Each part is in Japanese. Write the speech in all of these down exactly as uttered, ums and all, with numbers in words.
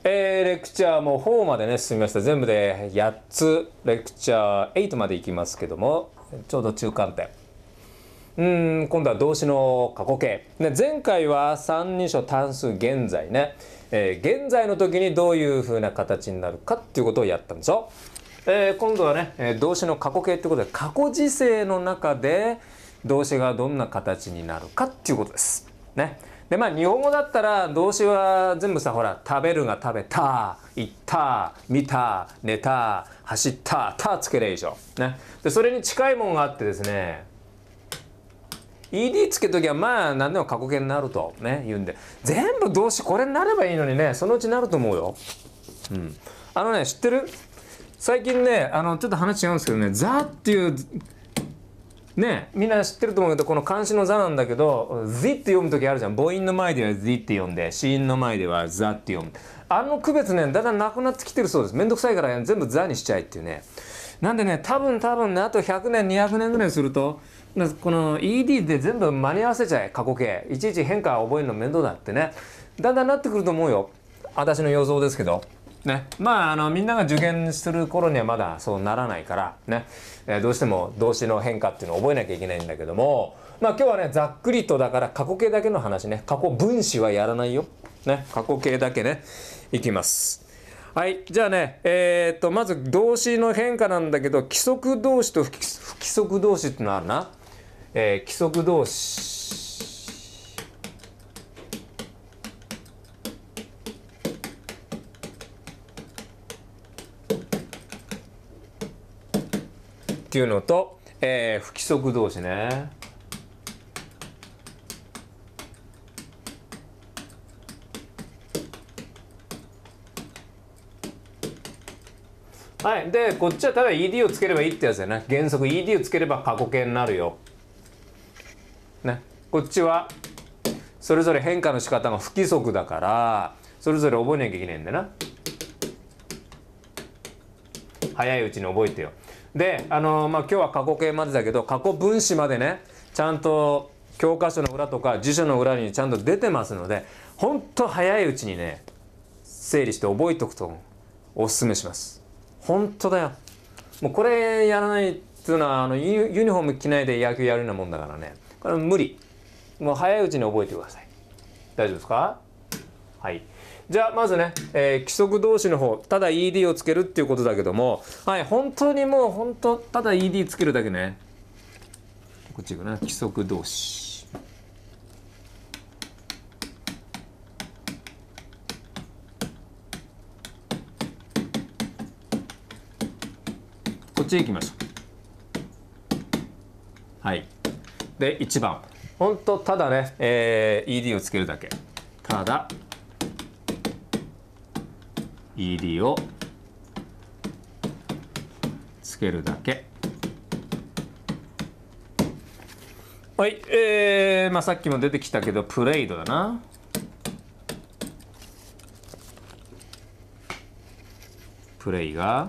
えー、レクチャーもよんまでね進みました。全部でやっつレクチャーはちまでいきますけども、ちょうど中間点。うん今度は動詞の過去形、ね、前回は三人称単数現在ね、えー、現在の時にどういう風な形になるかっていうことをやったんでしょ。えー、今度はね、えー、動詞の過去形ってことで過去時世の中で動詞がどんな形になるかっていうことですね。でまあ日本語だったら動詞は全部さほら食べるが食べた、行った、見た、寝た、走った、たつければいいでしょ、ね、でそれに近いものがあってですね、イーディー つけときはまあ何でも過去形になるとね言うんで、全部動詞これになればいいのにね、そのうちなると思うよ。うん、あのね知ってる？最近ねあのちょっと話違うんですけどね、ザっていうねみんな知ってると思うけど、この漢詩のザなんだけど、Z って読む時あるじゃん。母音の前では Z って読んで、子音の前ではザって読む。あの区別ねだんだんなくなってきてるそうです。めんどくさいから、ね、全部ザにしちゃえっていうね。なんでね多分多分ねあとひゃくねんにひゃくねんぐらいするとこの イーディー で全部間に合わせちゃえ、過去形いちいち変化を覚えるの面倒だってね、だんだんなってくると思うよ。私の予想ですけどね。まああのみんなが受験する頃にはまだそうならないからね、えー、どうしても動詞の変化っていうのを覚えなきゃいけないんだけども、まあ今日はねざっくりとだから過去形だけの話ね、過去分詞はやらないよね、過去形だけねいきます。はい、じゃあね、えー、っとまず動詞の変化なんだけど、規則動詞と不規則動詞ってのあるな。えー、規則動詞っていうのと、えー、不規則動詞ね。はい、でこっちはただ イーディー をつければいいってやつだよね。原則 イーディー をつければ過去形になるよ、ね、こっちはそれぞれ変化の仕方が不規則だからそれぞれ覚えなきゃいけないんだな。早いうちに覚えてよ。であのまあ今日は過去形までだけど、過去分詞までねちゃんと教科書の裏とか辞書の裏にちゃんと出てますので、ほんと早いうちにね整理して覚えておくとおすすめします。本当だよ。もうこれやらないっていうのはあのユニフォーム着ないで野球やるようなもんだからね、これは無理。もう早いうちに覚えてください。大丈夫ですか？はい。じゃあまずね、えー、規則動詞の方、ただ イーディー をつけるっていうことだけども、はい、本当にもう本当ただ イーディー つけるだけね。こっち行くな、規則動詞。こっち行きましょう。はい。でいちばん、本当ただね、えー、イーディー をつけるだけ。ただ イーディー をつけるだけ。はい、えー、まあさっきも出てきたけどプレイドだな。プレイが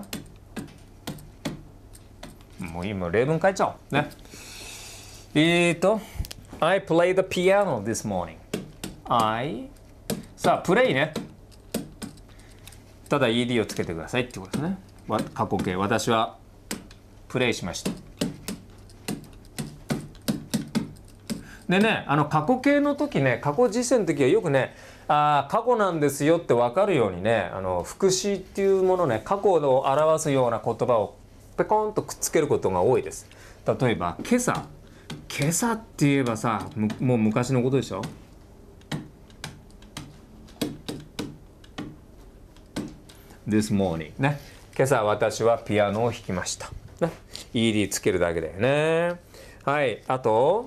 もう今例文書いちゃおうね。えーと I played the piano this morning. I さあプレイね、ただ イーディー をつけてくださいってことですね。過去形、私はプレイしました。でね、あの過去形の時ね、過去時世の時はよくね、あ過去なんですよって分かるようにね、あの副詞っていうものね、過去を表すような言葉をペコンとくっつけることが多いです。例えば今朝、今朝って言えばさ、もう昔のことでしょ。This morning ね、今朝私はピアノを弾きました、ね、イーディー つけるだけだよね。はい、あと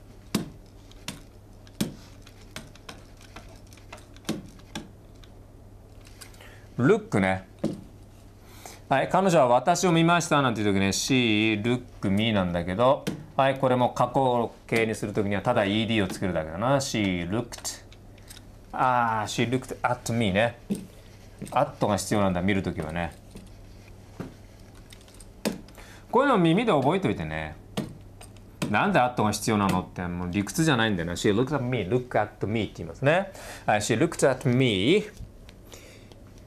ルックね。はい、彼女は私を見ましたなんていう時ね、she looked me なんだけど、はい、これも過去形にする時にはただ イーディー をつけるだけだな。she looked ああ she looked at me ね。アットが必要なんだ、見るときはね。こういうのを耳で覚えておいてね。なんでアットが必要なのってもう理屈じゃないんだよな。She looked at me, look at me って言いますね。She looked at me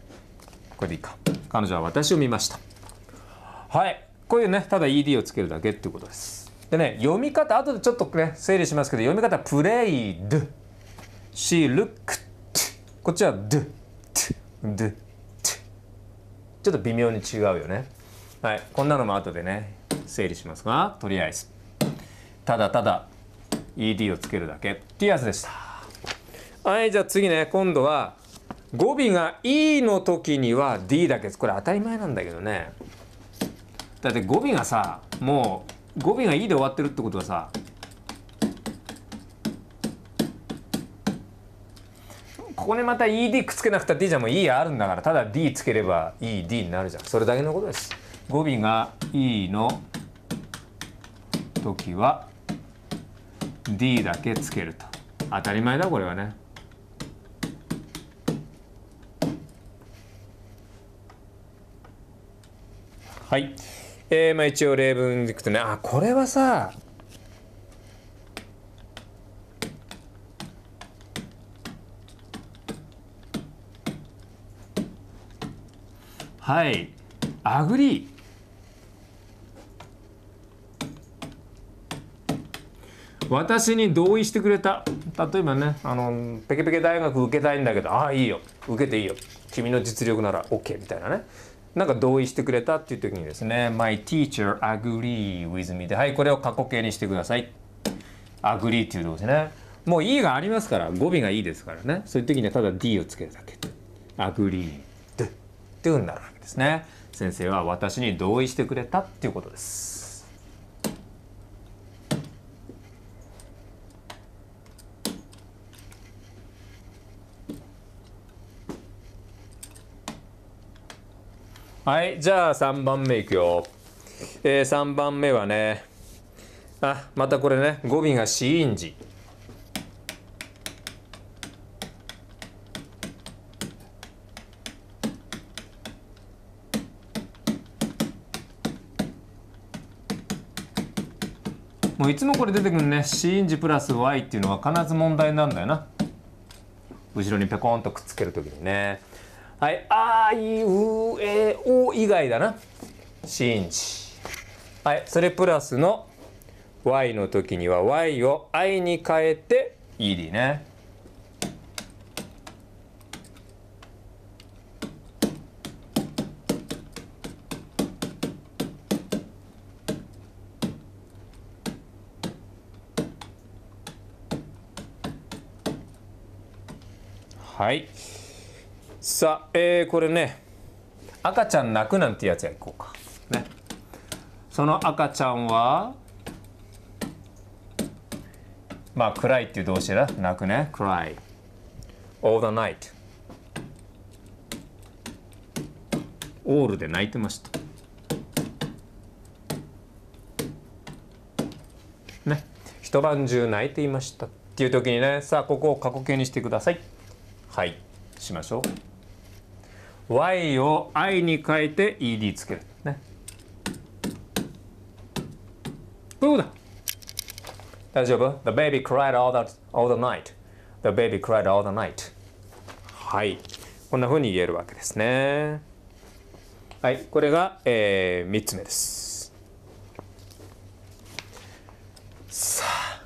これでいいか。彼女は私を見ました。はい、こういうね、ただ イーディー をつけるだけっていうことです。でね、読み方後でちょっとね整理しますけど、読み方は played she looked こっちは d d ちょっと微妙に違うよね。はい、こんなのも後でね整理しますが、とりあえずただただ イーディー をつけるだけっていうやつでした。はい、じゃあ次ね、今度は語尾が E の時には D だけです。これ当たり前なんだけどね。だって語尾がさ、もう語尾が E で終わってるってことはさ、ここにまた イーディー くっつけなくたっていいじゃん。もう E あるんだから、ただ D つければ イーディー になるじゃん。それだけのことです。語尾が E の時は D だけつけると。当たり前だこれはね。はい、えー、まあ一応例文でいくとね、あ、これはさ、はい、アグリー。私に同意してくれた。例えばね、あのペケペケ大学受けたいんだけど、ああいいよ、受けていいよ、君の実力なら OK みたいなね、なんか同意してくれたっていう時にですね、 My teacher agree with me で、はい、これを過去形にしてください。 agree っていうとこですね。もう E がありますから、語尾が E ですからね、そういう時にはただ D をつけるだけ。 agree っていうふうになるわけですね。先生は私に同意してくれたっていうことです。はい、じゃあさんばんめいくよ。えー、さんばんめはね、あ、またこれね、語尾が子音字。もういつもこれ出てくるね、子音字プラス Y っていうのは必ず問題なんだよな。後ろにペコンとくっつけるときにね。はい、あいうえお以外だな、子音字。はい、それプラスの Y の時には Y を I に変えて イーディー ね。はい、さあ、えー、これね、赤ちゃん泣くなんてやつやいこうかね。その赤ちゃんはまあcryっていう動詞だ、泣くね、cry all the night、 all で泣いてましたね。一晩中泣いていましたっていう時にね、さあここを過去形にしてください。はい、しましょう。 Y を I に変えて イーディー つけるね。どうだ、大丈夫？ The baby cried all the, all the night. The baby cried all the night. はい、こんな風に言えるわけですね。はい、これが、えー、みっつめです。さあ、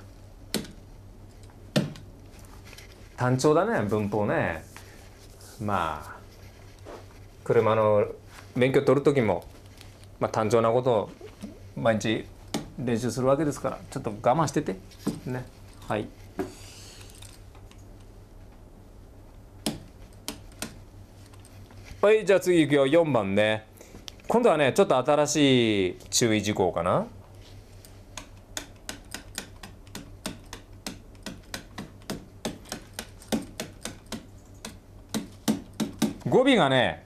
単調だね、文法ね。まあ車の免許取る時も、まあ、単調なことを毎日練習するわけですから、ちょっと我慢しててね。はい、はい、じゃあ次いくよ。よんばんね。今度はねちょっと新しい注意事項かな。語尾がね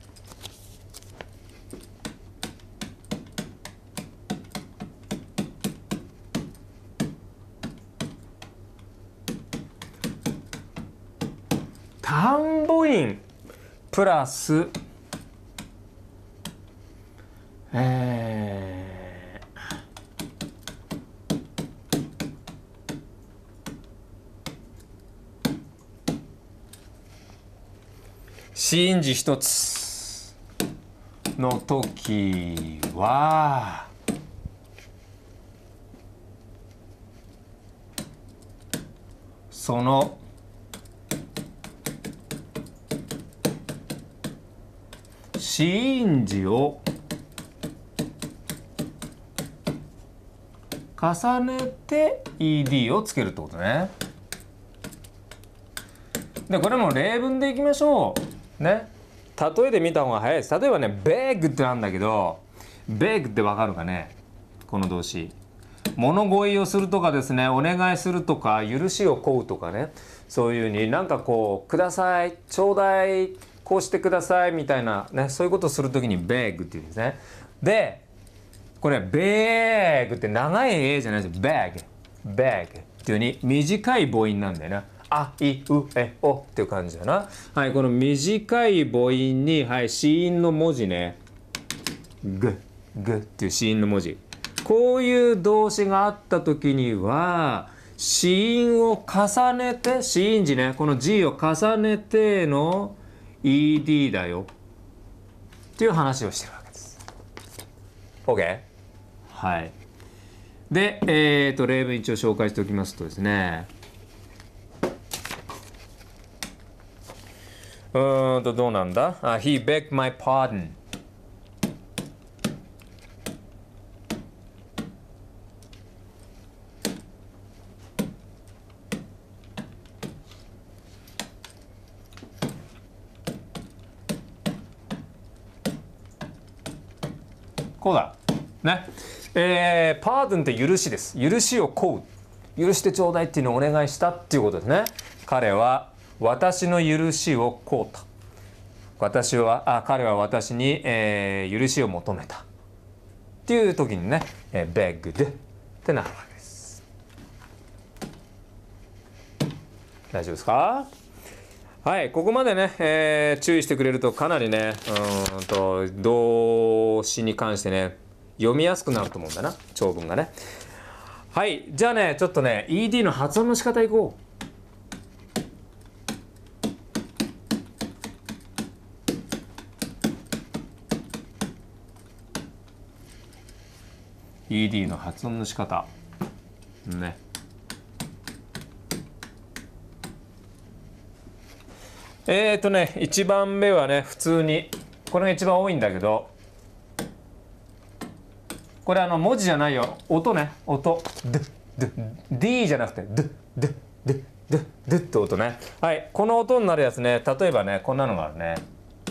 田んぼ院プラスえー、子音字一つ。 の時はその子音字を重ねて イーディー をつけるってことね。でこれも例文でいきましょうね。例えで見た方が早いです。例えばね beg ってなんだけど beg ってわかるかね。この動詞物乞いをするとかですね、お願いするとか許しを請うとかね、そういうになんかこうくださいちょうだいこうしてくださいみたいなね、そういうことをするときに beg っていうんですね。でこれ beg って長い A じゃないです。beg beg っていうに短い母音なんだよな。あいうえおっていう感じだな。はい、この短い母音に、はい、子音の文字ね、ググっていう子音の文字、こういう動詞があった時には子音を重ねて、子音字ね、この G を重ねての イーディー だよっていう話をしてるわけです。 OK。 はい。で、えーと例文一応紹介しておきますとですね、うーんとどうなんだ。あ、He begged my pardon。こうだね。えー、パードンって許しです。許しを請う、許してちょうだいっていうのをお願いしたっていうことですね。彼は私の許しを請うた。私はあ彼は私に、えー、許しを求めたっていう時にね、えー、begged ってなるわけです。大丈夫ですか。はい、ここまでね、えー、注意してくれるとかなりね、うーんと動詞に関してね読みやすくなると思うんだな、長文がね。はい、じゃあねちょっとね イーディー の発音の仕方いこう。イーディー の発音の仕方ね。えーとねいちばんめはね普通にこれが一番多いんだけど、これあの文字じゃないよ、音ね、音ドゥドゥ D じゃなくてドゥドゥドゥドゥドゥって音ね。はい、この音になるやつね、例えばねこんなのがあるね。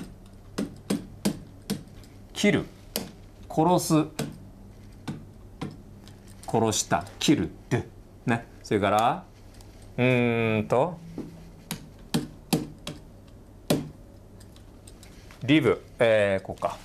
切る、殺す、殺した、切るドゥね。それからうーんとリブ、えー、こうか。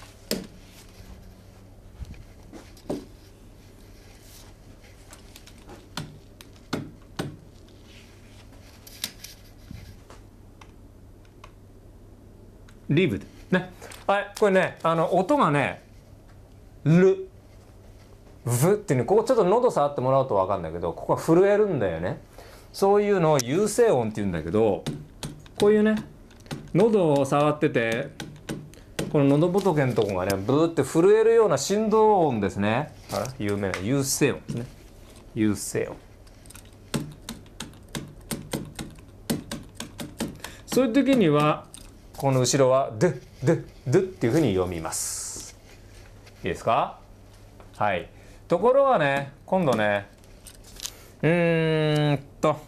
リブね。はい、これね、あの音がね、ル、ブっていうね、ここちょっと喉触ってもらうと分かるんだけど、ここは震えるんだよね。そういうのを有声音っていうんだけど、こういうね、喉を触ってて、この喉仏のとこがねブーって震えるような振動音ですね。あら有名な有声音ですね。有声音。そういう時にはこの後ろはドゥドゥドゥっていうふうに読みます。いいですか。はい。ところがね今度ねうーんと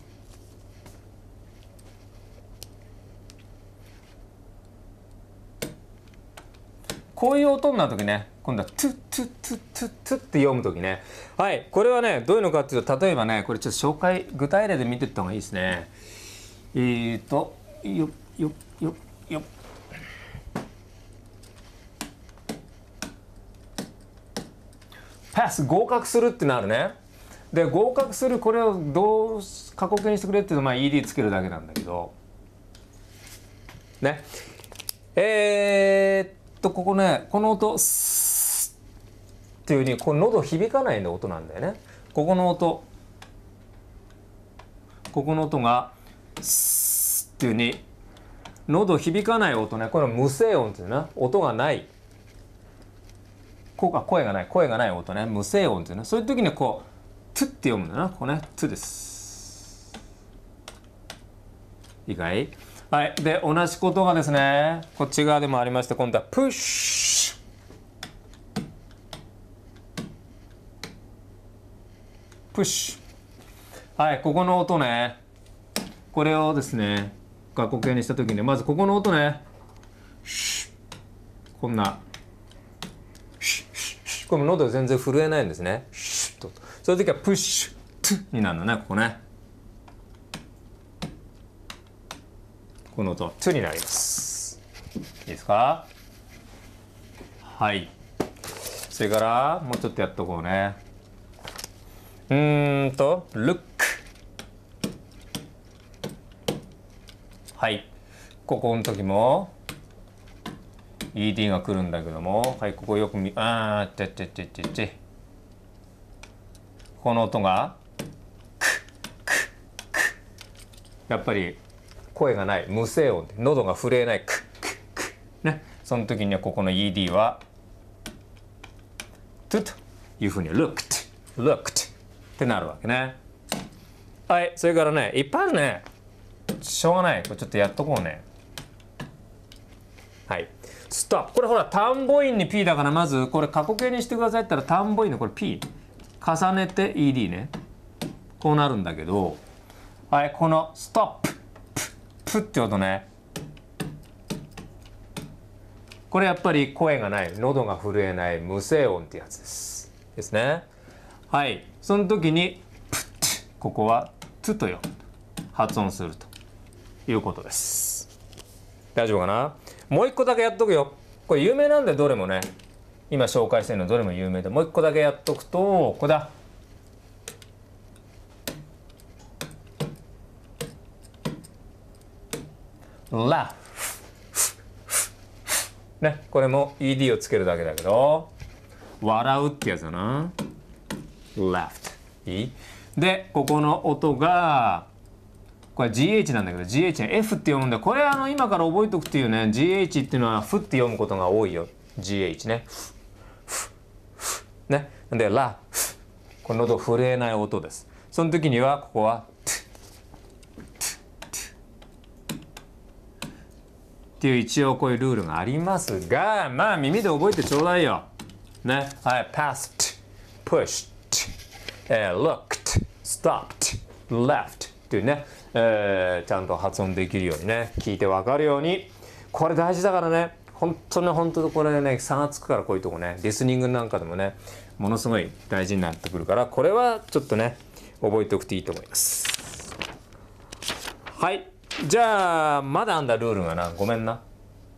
こういう音になるときね、今度はトゥトゥトゥトゥトゥって読むときね。はい、これはね、どういうのかっていうと、例えばね、これちょっと紹介、具体例で見ていった方がいいですね。えーと、よっよっよっよっ。パス、合格するってなるね。で、合格する、これをどう過去形にしてくれっていうと、まあ イーディー つけるだけなんだけど。ね。えーとここねこの音スッっていう風にこの喉響かない音なんだよね。ここの音ここの音がスッっていう風に喉響かない音ね、これは無声音っていうな、音がないこあ声がない声がない音ね、無声音っていうね、そういう時にはこうトゥって読むんだな、ここね、トゥです。いいかい？はい、で同じことがですねこっち側でもありまして、今度はプッシュプッシュ。はい、ここの音ね、これをですね過去形にした時に、まずここの音ね、こんなこれ喉全然震えないんですね。そういう時はプッシュトゥになるのね、ここね、この音トゥになります。いいですか？はい、それからもうちょっとやっとこうね。うーんと look。 はい、ここの時も イーディー が来るんだけども、はい、ここよく見、あーってってってってってこの音がクックックッ、やっぱり声がない無声音で喉が震えないクックックッね、その時にはここの イーディー はトゥというふうに looked looked ってなるわけね。はい、それからねいっぱいあるね、しょうがない、これちょっとやっとこうね。はい、ストップ。これほら単母音に P だから、まずこれ過去形にしてくださいって言ったら単母音のこれ P 重ねて イーディー ね、こうなるんだけど、はい、このストッププッって音ね、これやっぱり声がない、喉が震えない無声音ってやつですですね。はい、その時にプッ、ここはトゥとよ発音するということです。大丈夫かな？もう一個だけやっとくよ。これ有名なんでどれもね、今紹介してるのどれも有名で、もう一個だけやっとくとこれだ。ラね、これも イーディー をつけるだけだけど、笑うってやつだな。laughed。 いい？でここの音がこれ ジーエイチ なんだけど、 ジーエイチ ね F って読むんで、これあの今から覚えておくっていうね、 ジーエイチ っていうのはフって読むことが多いよ。 ジーエイチ ね、フフね、でラこの喉震えない音です。その時にはここはっていう一応こういうルールがありますが、まあ耳で覚えてちょうだいよ。ね、はい、passed、pushed、えー、looked、stopped、left っていうね、えー、ちゃんと発音できるようにね、聞いてわかるように、これ大事だからね。本当に本当にこれね差がつくから、こういうとこね、リスニングなんかでもねものすごい大事になってくるから、これはちょっとね覚えておくといいと思います。はい、じゃあまだあんだルールがな、ごめんな、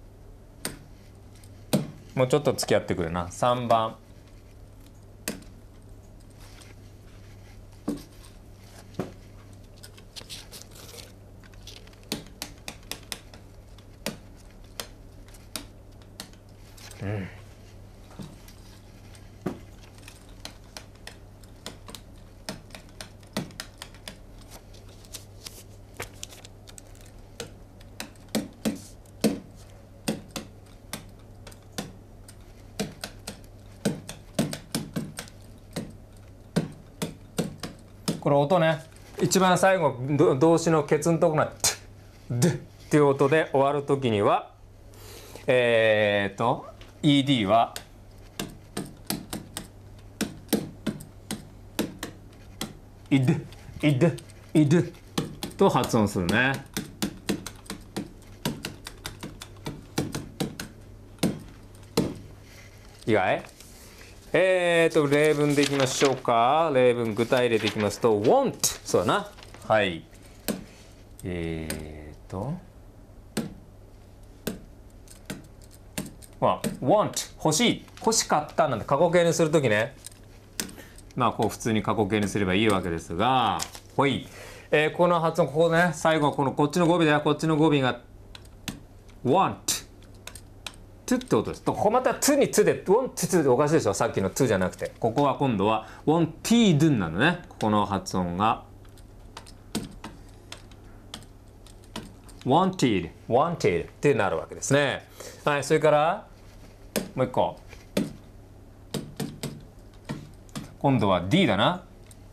もうちょっと付き合ってくれな。さんばん、うん、これ音ね、一番最後動詞のケツのところが「ドゥ」っていう音で終わるときにはえー、っと イーディー は「イド」「イド」「イド」と発音するね。いいかい？えーと例文でいきましょうか。例文具体例でいきますと want、 そうだな、はい、えーとまあ want 欲しい、欲しかったなんて過去形にするときね、まあこう普通に過去形にすればいいわけですが、ほい、えー、この発音、ここね、最後このこっちの語尾ではこっちの語尾が want to ってことです。とここまた to に to で want to でおかしいでしょ、さっきの to じゃなくて、ここは今度は wanted なのね、ここの発音が wanted wanted ってなるわけですね。はい、それからもう一個今度は D だな。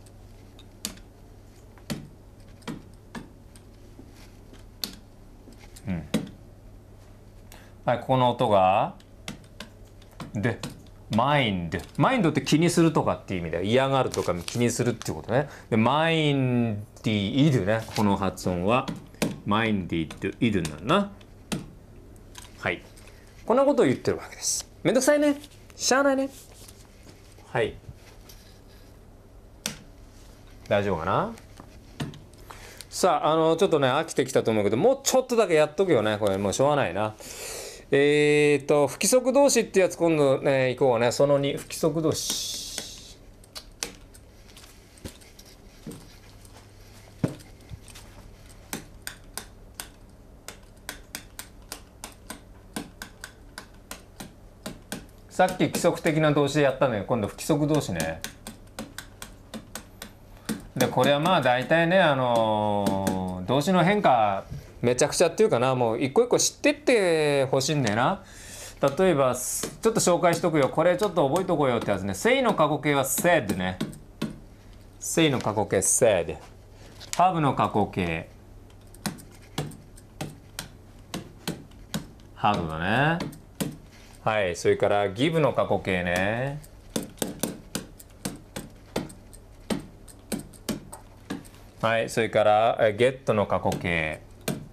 うん。はい、ここの音がで、マインド。マインドって気にするとかっていう意味で、嫌がるとか気にするっていうことね。で、マインディイドね。この発音はマインディとイドになるな。はい。こんなことを言ってるわけです。めんどくさいね。しゃあないね。はい。大丈夫かな。さあ、あの、ちょっとね、飽きてきたと思うけど、もうちょっとだけやっとくよね。これ、もうしょうがないな。えーと、不規則動詞ってやつ今度ね、行こうね。そのに、不規則動詞。さっき規則的な動詞でやったのよ。今度不規則動詞ね。で、これはまあ大体ね、あのー、動詞の変化めちゃくちゃっていうかな、もう一個一個知ってってほしいんだよな。例えばちょっと紹介しとくよ。これちょっと覚えとこうよってやつね。say の過去形は said ね。say の過去形 said。have の過去形 have だね。はい、それから give の過去形ね。はい、それから get の過去形。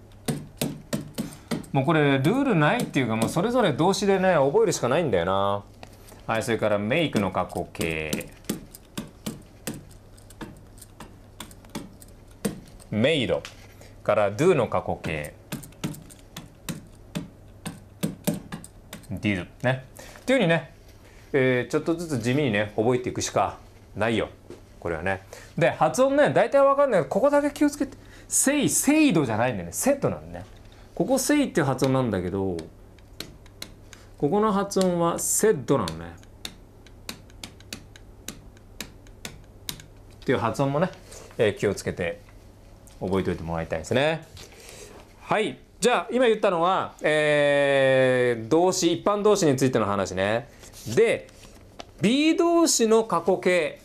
もうこれルールないっていうか、もうそれぞれ動詞でね覚えるしかないんだよな。はい、それから make の過去形。made から do の過去形。did ね。っていうふうにね、えー、ちょっとずつ地味にね覚えていくしかないよ。これはね。で、発音ね、大体わかんないけど、ここだけ気をつけて。say、セイドじゃないんだよね。セットなんだね。ここ say っていう発音なんだけど、ここの発音は said なのね。っていう発音もね、えー、気をつけて覚えておいてもらいたいですね。はい。じゃあ、今言ったのは、えー、動詞、一般動詞についての話ね。で、be 動詞の過去形。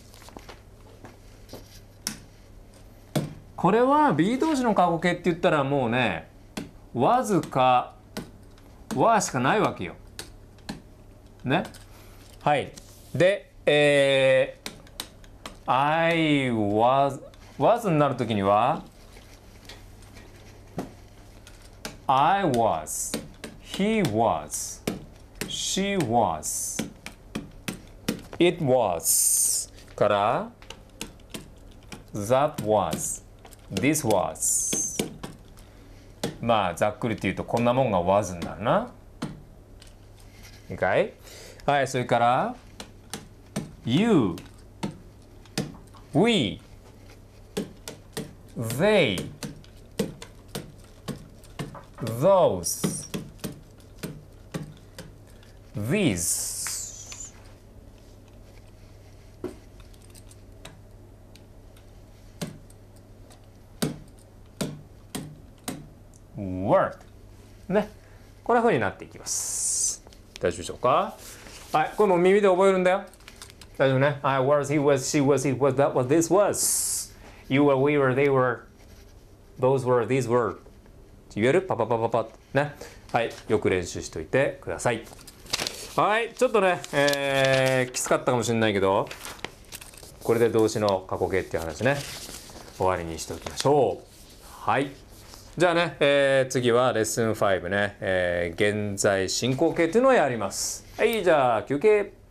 これは be 動詞の過去形って言ったらもうね、わずかはしかないわけよ。ね。はい。で、えー、I was was になるときには I was, he was, she was, it was から that was、this was。まあざっくりと言うとこんなもんが was になるな。Okay? はい、それから you, we, they, those, these。word ね、こんな風になっていきます。大丈夫でしょうか。はい、これも耳で覚えるんだよ。大丈夫ね。I was, he was, she was, it was, that was, this was. You were, we were, they were, those were, these were。言える？パパパパパね。はい、よく練習しといてください。はい、ちょっとね、えー、きつかったかもしれないけど、これで動詞の過去形っていう話ね、終わりにしておきましょう。はい。じゃあね、えー、次はレッスンファイブね、えー、現在進行形っていうのをやります。はい、じゃあ休憩。